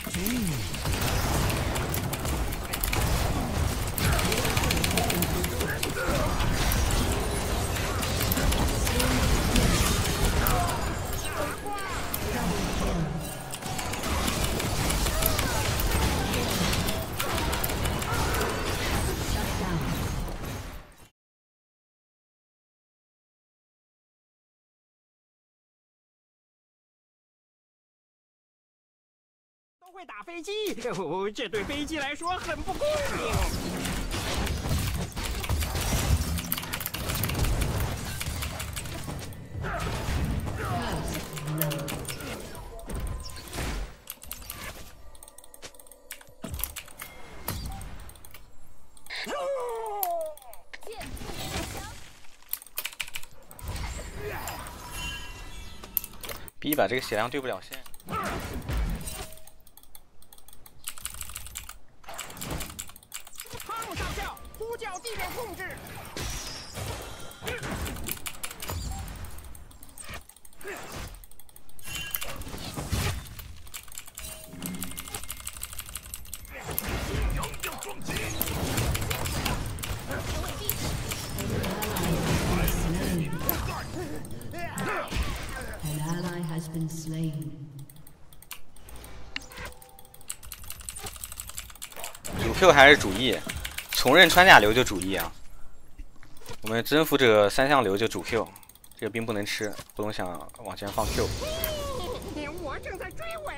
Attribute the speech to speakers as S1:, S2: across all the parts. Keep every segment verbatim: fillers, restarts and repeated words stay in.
S1: 会打飞机，哦，这对飞机来说很不公平。
S2: B 把这个血量对不了线。
S1: 呼叫地面控制。
S3: 阳阳撞击。
S4: An ally has been slain.
S2: 主 Q 还是主 E？ 重刃穿甲流就主 E 啊。我们征服者三项流就主 Q， 这个兵不能吃，不能想往前放 Q。
S1: 我正在追尾。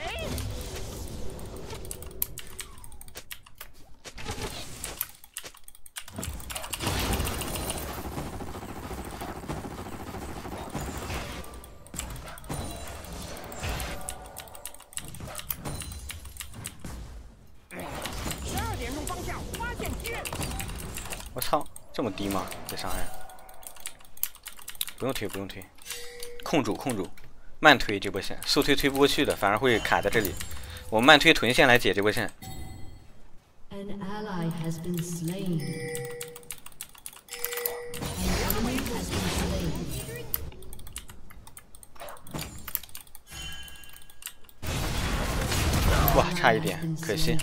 S2: 我操，这么低吗？这伤害？不用推，不用推，控住，控住，慢推这波线，速推推不过去的，反而会卡在这里。我慢推臀线来解这波线。
S4: An ally has been slain. An enemy has been slain.
S2: 哇，差一点，可惜。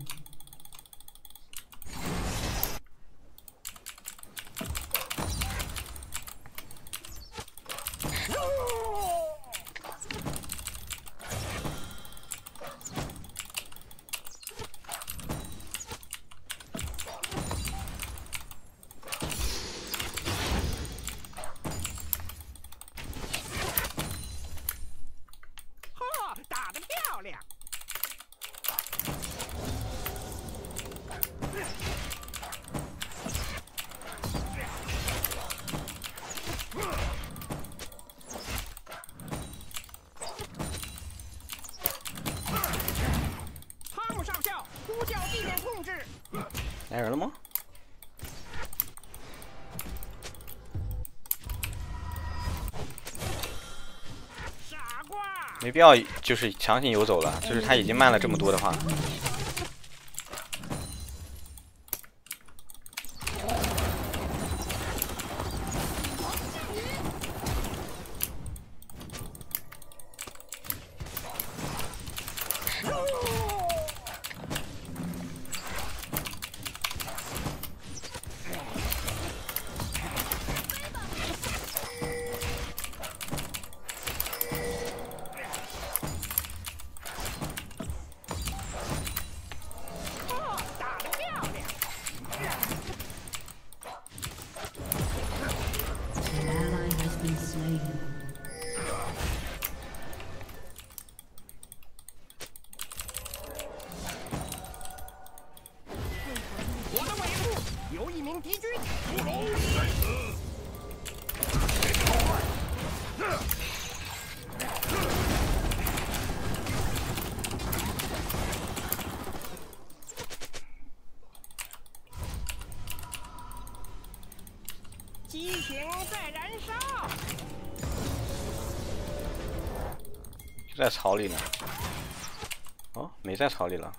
S1: 打得漂亮！汤姆上校，呼叫地面控制。
S2: 来人了吗？ 没必要，就是强行游走了。就是他已经慢了这么多的话，
S1: 我的尾部有一名敌军，不容在此。激情在燃烧。
S2: 就在草里呢。哦，没在草里了。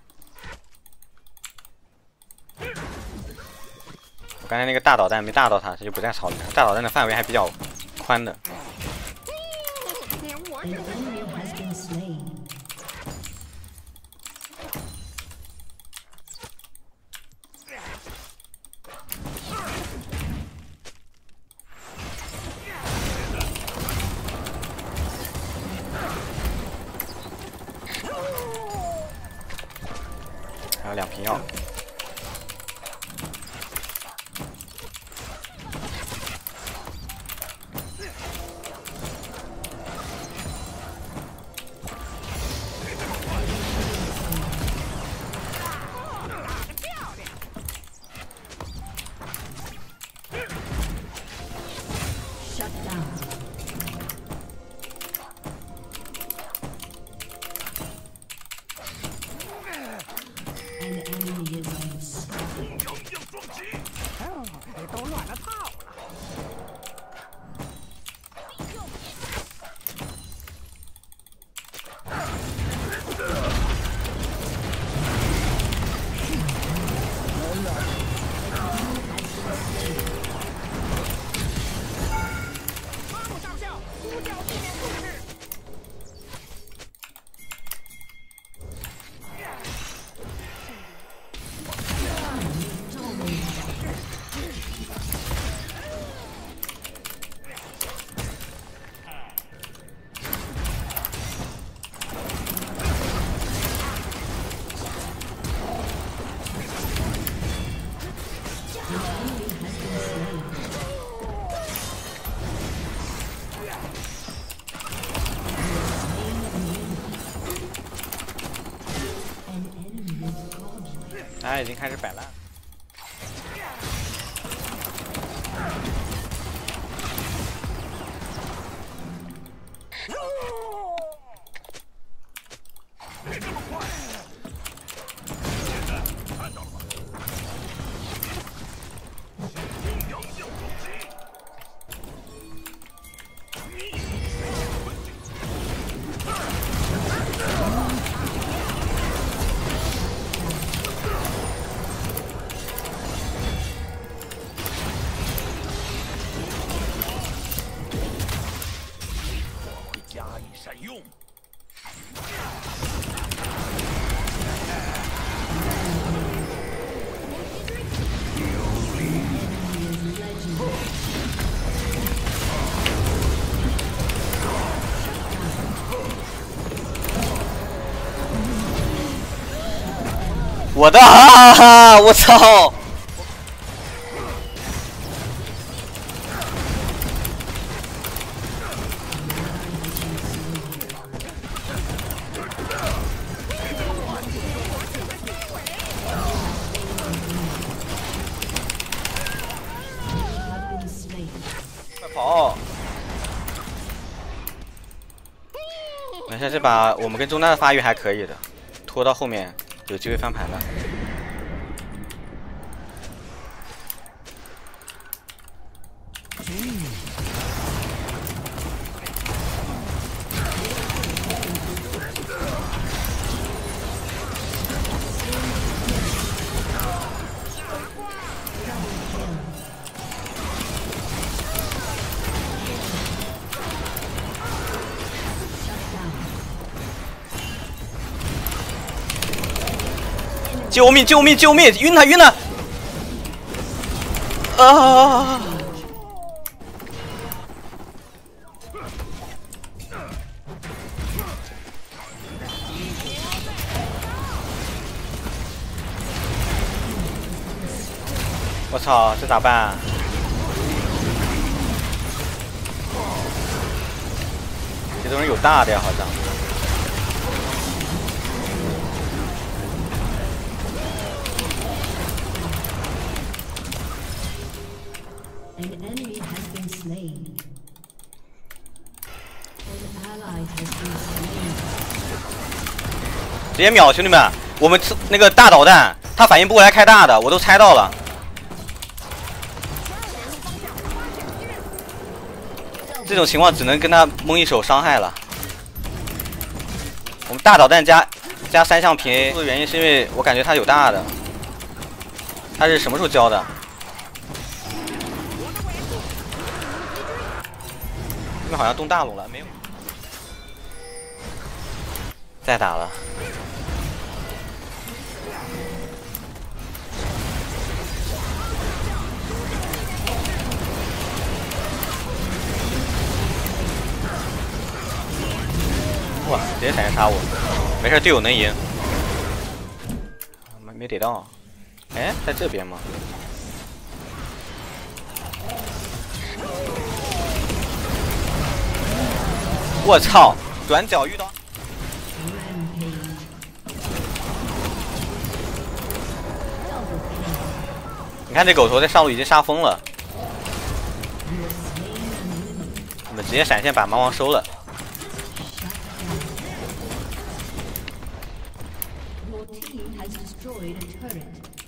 S2: 我刚才那个大导弹没打到他，他就不在草里了。大导弹的范围还比较宽的。 有两瓶药。
S1: 都乱了套了。马鲁上校，呼叫地面控制。
S2: 他已经开始摆烂。
S3: 别这么快！现在看到了吗？阳阳撞击！你。 加以善用。
S2: 我的啊！我操！ 跑！没事，这把我们跟中单的发育还可以的，拖到后面有机会翻盘的。救命！救命！救命！晕他！晕他！啊！我操，这咋办？这种人有大的呀，好像。
S4: An enemy has been slain. An ally has been slain.
S2: 直接秒，兄弟们！我们那个大导弹，他反应不过来开大的，我都猜到了。这种情况只能跟他蒙一手伤害了。我们大导弹加加三项平 A 的原因是因为我感觉他有大的。他是什么时候教的？ 这边好像动大龙了，没有？再打了。哇！直接闪现杀我，没事，队友能赢。 没逮到。哎，在这边吗？我操！转角遇到。你看这狗头在上路已经杀疯了，我们直接闪现把蛮王收了。
S4: Your team has destroyed a turret.